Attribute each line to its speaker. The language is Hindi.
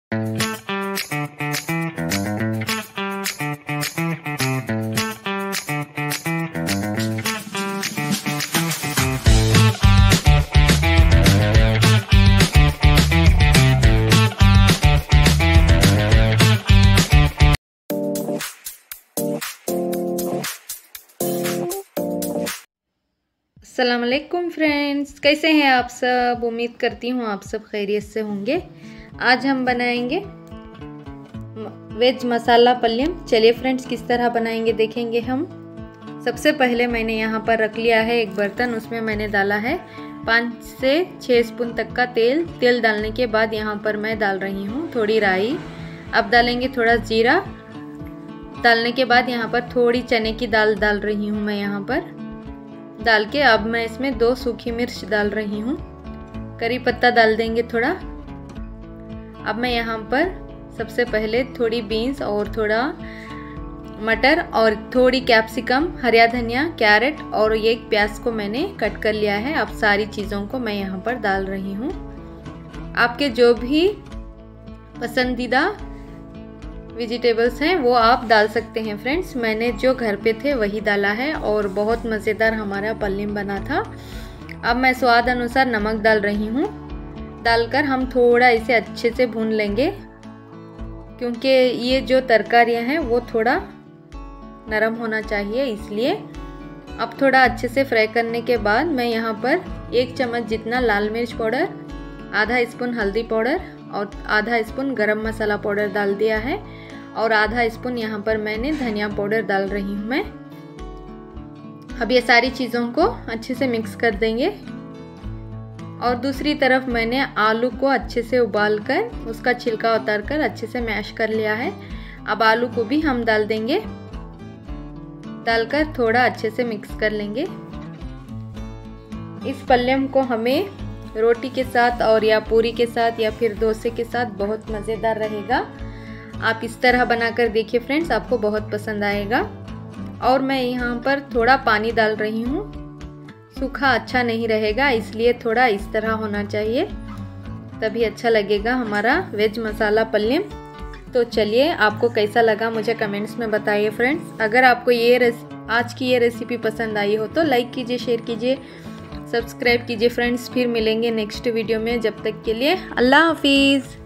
Speaker 1: अस्सलाम वालेकुम फ्रेंड्स, कैसे हैं आप सब। उम्मीद करती हूँ आप सब खैरियत से होंगे। आज हम बनाएंगे वेज मसाला पल्यम। चलिए फ्रेंड्स, किस तरह बनाएंगे देखेंगे हम। सबसे पहले मैंने यहाँ पर रख लिया है एक बर्तन, उसमें मैंने डाला है 5 से 6 स्पून तक का तेल। तेल डालने के बाद यहाँ पर मैं डाल रही हूँ थोड़ी राई। अब डालेंगे थोड़ा जीरा। डालने के बाद यहाँ पर थोड़ी चने की दाल डाल रही हूँ मैं यहाँ पर डाल के। अब मैं इसमें 2 सूखी मिर्च डाल रही हूँ। करी पत्ता डाल देंगे थोड़ा। अब मैं यहाँ पर सबसे पहले थोड़ी बीन्स और थोड़ा मटर और थोड़ी कैप्सिकम, हरा धनिया, कैरेट और एक प्याज को मैंने कट कर लिया है। अब सारी चीज़ों को मैं यहाँ पर डाल रही हूँ। आपके जो भी पसंदीदा वेजिटेबल्स हैं वो आप डाल सकते हैं फ्रेंड्स। मैंने जो घर पे थे वही डाला है और बहुत मज़ेदार हमारा पल्यम बना था। अब मैं स्वाद अनुसार नमक डाल रही हूँ। डालकर हम थोड़ा इसे अच्छे से भून लेंगे, क्योंकि ये जो तरकारियाँ हैं वो थोड़ा नरम होना चाहिए, इसलिए। अब थोड़ा अच्छे से फ्राई करने के बाद मैं यहाँ पर 1 चम्मच जितना लाल मिर्च पाउडर, आधा स्पून हल्दी पाउडर और आधा स्पून गरम मसाला पाउडर डाल दिया है और आधा स्पून यहाँ पर मैंने धनिया पाउडर डाल रही हूँ मैं। अब ये सारी चीज़ों को अच्छे से मिक्स कर देंगे। और दूसरी तरफ मैंने आलू को अच्छे से उबाल कर उसका छिलका उतार कर अच्छे से मैश कर लिया है। अब आलू को भी हम डाल देंगे। डालकर थोड़ा अच्छे से मिक्स कर लेंगे। इस पल्यम को हमें रोटी के साथ और या पूरी के साथ या फिर डोसे के साथ बहुत मज़ेदार रहेगा। आप इस तरह बनाकर देखिए फ्रेंड्स, आपको बहुत पसंद आएगा। और मैं यहाँ पर थोड़ा पानी डाल रही हूँ। सूखा अच्छा नहीं रहेगा, इसलिए थोड़ा इस तरह होना चाहिए, तभी अच्छा लगेगा हमारा वेज मसाला पल्यम। तो चलिए, आपको कैसा लगा मुझे कमेंट्स में बताइए फ्रेंड्स। अगर आपको आज की ये रेसिपी पसंद आई हो तो लाइक कीजिए, शेयर कीजिए, सब्सक्राइब कीजिए फ्रेंड्स। फिर मिलेंगे नेक्स्ट वीडियो में। जब तक के लिए अल्लाह हाफिज़।